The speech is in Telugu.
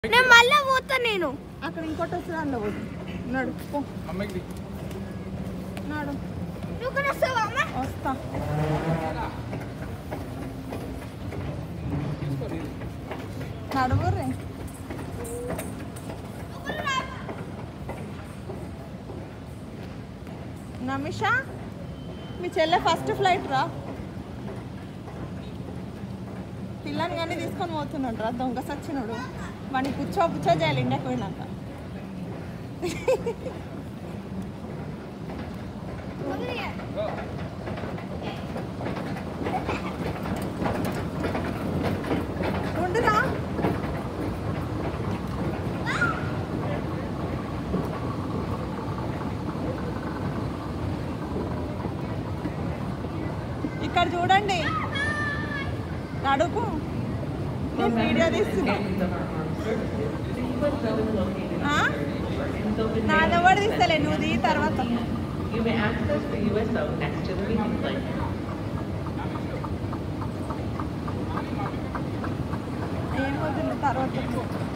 నేను మళ్ళా పోతా. నేను అక్కడ ఇంకోటి వస్తుంది అందులో పోదు. నడు పో. నడు. నువ్వు కూడా వస్తావా అమ్మ? వస్తా. నడువుర్రే. నమిషా మీ చెల్లె ఫస్ట్ ఫ్లైట్ రా. పిల్లని కానీ తీసుకొని పోతున్నాడు రా దొంగ సచ్చినోడు. వాడిని పుచ్చో చేయాలి ఇండియాకి పోయినాక. ఉండురా. ఇక్కడ చూడండి అడుగు. నేను వీడియో తీస్తున్నా. నాదెవడు తీస్తలే, నువ్వు దిగి తర్వాత. ఏం వద్దు తర్వాత.